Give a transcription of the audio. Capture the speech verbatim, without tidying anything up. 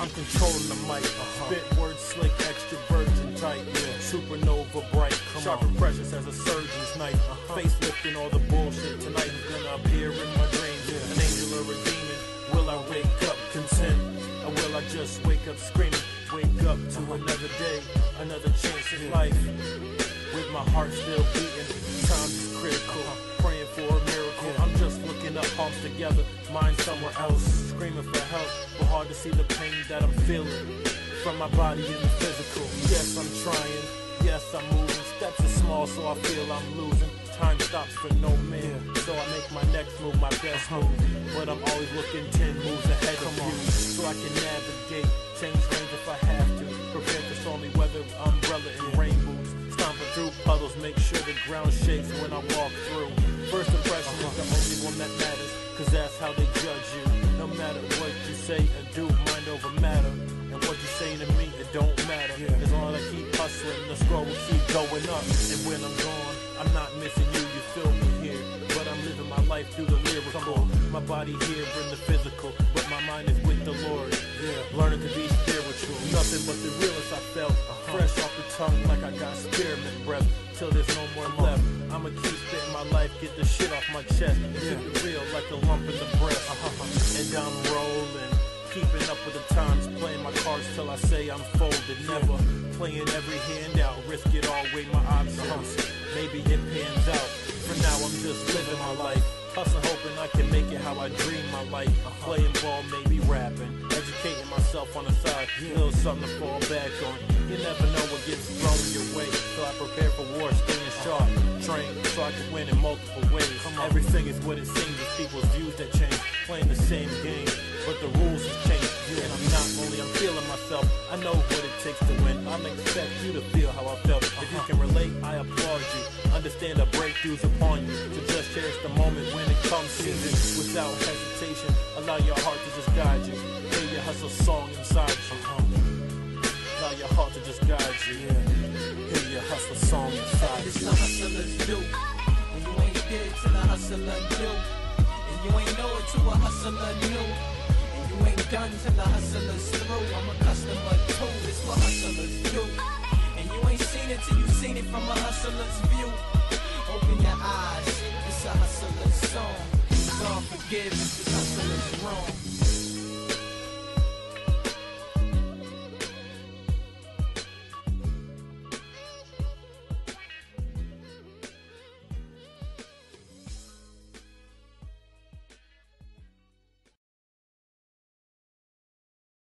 I'm controlling the mic, uh-huh. Spit words slick, extra virgin tight, yeah. Supernova bright, come sharp on. And precious as a surgeon's knife, uh-huh. Facelifting all the bullshit. Tonight is gonna appear in my dreams, yeah. An angel or a demon. Will I wake up content, or will I just wake up screaming? Wake up to uh-huh. another day, another chance in yeah. life. With my heart still beating, time is critical. Uh-huh. Praying for a miracle, yeah. I'm just looking up, palms together, mind somewhere else. Screaming for help, but hard to see the pain that I'm feeling from my body in the physical. Yes, I'm trying, yes, I'm moving. Steps are small, so I feel I'm losing. Time stops for no man, yeah. So I make my next move my best uh-huh. move. But I'm always looking ten moves ahead Come of on. you, so I can navigate, change lanes if I have to. Prepare for stormy weather, umbrella and yeah. rain boots. Stomping through puddles, make sure the ground shakes when I walk through. First impression uh-huh. is the only one that matters, cause that's how they judge you. No matter what you say or do, mind over matter. And what you say to me, it don't matter. Yeah. As long as I keep hustling, the score will keep going up. And when I'm gone, I'm not missing you, you feel me here. But I'm living my life through the lyrical. My body here in the physical, but my mind is with the Lord. Yeah. Learning to be spiritual, nothing but the realest I felt. Uh-huh. Fresh off the tongue like I got spearmint breath. Till there's no more left, I'ma keep spitting my life, get the shit off my chest. Yeah. Keep it real like a lump in the breast. Uh-huh. And I'm rolling, keeping up with the times, playing my cards till I say I'm folded. Never playing every hand out, risk it all, weigh my options. Uh-huh. Maybe it pans out. For now I'm just living my life, hustling, hoping I can make it how I dream my life. Uh-huh. Playing ball, maybe rapping, educating myself on the side, yeah. Little something to fall back on. You never know what gets thrown your way, so I prepare for war, staying sharp, train so I can win in multiple ways. Everything is what it seems, it's people's views that change, playing the same game, but the rules have changed. And I'm not only, I'm feeling myself, I know what it takes to win. I'll expect you to feel how I felt. If you can relate, I applaud you. Understand the breakthroughs upon you, so just cherish the moment when it comes to it. Without hesitation, allow your heart to just guide you. Hear your hustle song inside you. Allow your heart to just guide you. Hear your hustle song inside you. This a hustler's do, and you ain't get it till a hustler do, and you ain't know it till a hustler knew. You ain't done till the hustler's through. I'm a customer too, this what hustlers do. And you ain't seen it till you seen it from a hustler's view. Open your eyes, it's a hustler's song. God forgives, this hustler's wrong.